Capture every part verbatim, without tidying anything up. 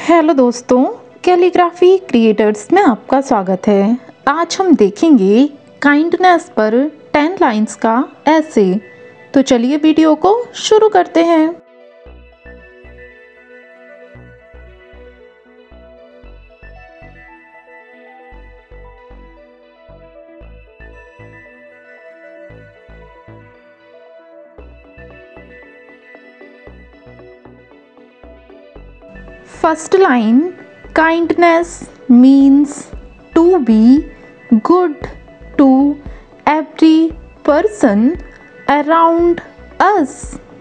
Hello दोस्तों, calligraphy creators में आपका स्वागत है। आज हम देखेंगे काइंडनेस पर टेन लाइंस का ऐसे। तो चलिए वीडियो को शुरू करते हैं। First line, kindness means to be good to every person around us.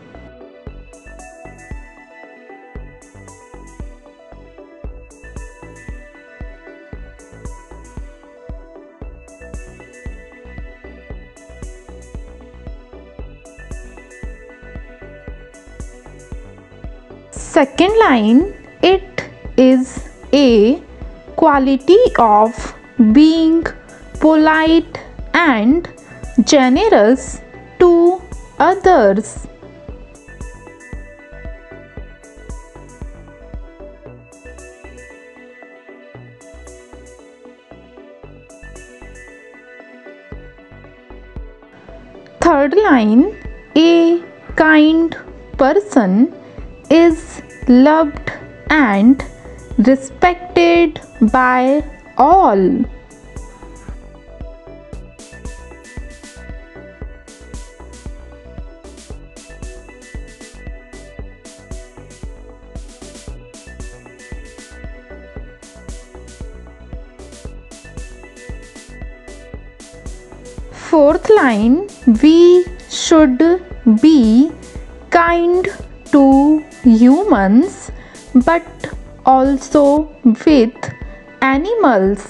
Second line, it is a quality of being polite and generous to others. Third line, a kind person is loved and respected by all. Fourth line, we should be kind to humans but also with animals.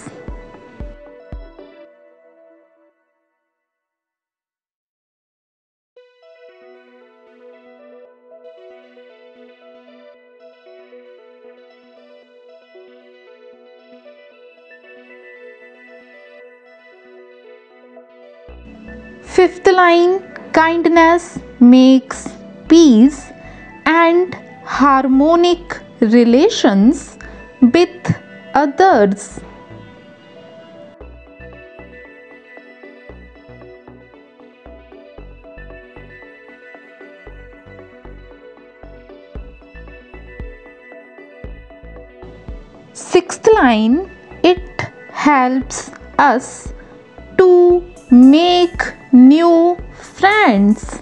Fifth line, kindness makes peace and harmonic relations with others. Sixth line, it helps us to make new friends.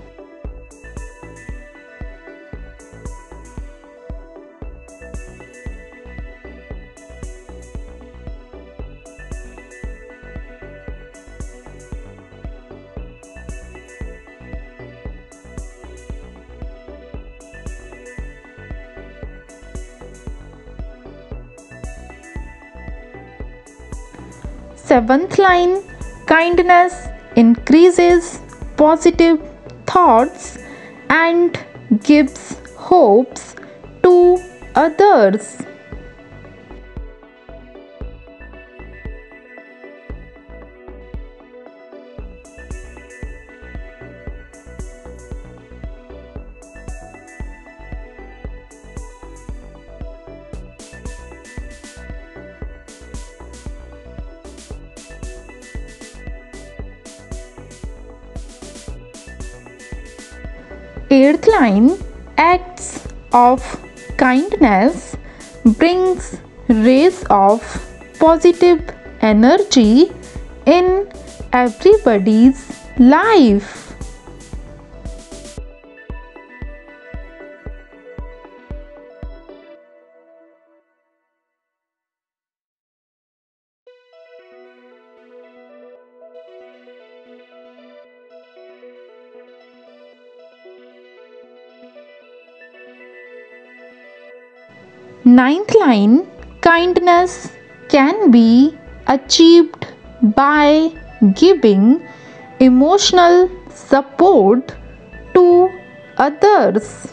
Seventh line, kindness increases positive thoughts and gives hopes to others. Eighth line, acts of kindness brings rays of positive energy in everybody's life. Ninth line, kindness can be achieved by giving emotional support to others.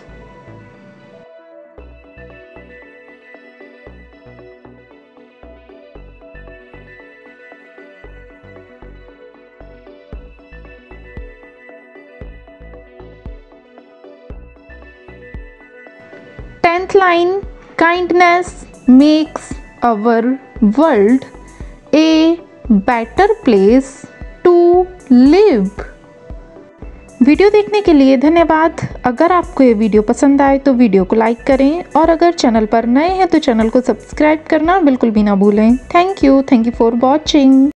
Tenth line, kindness makes our world a better place to live. Video देखने के लिए धन्यवाद। अगर आपको ये video पसंद आए तो वीडियो को लाइक करें और अगर चैनल पर नए हैं तो चैनल को सब्सक्राइब करना बिल्कुल भी ना भूलें। Thank you thank you for watching.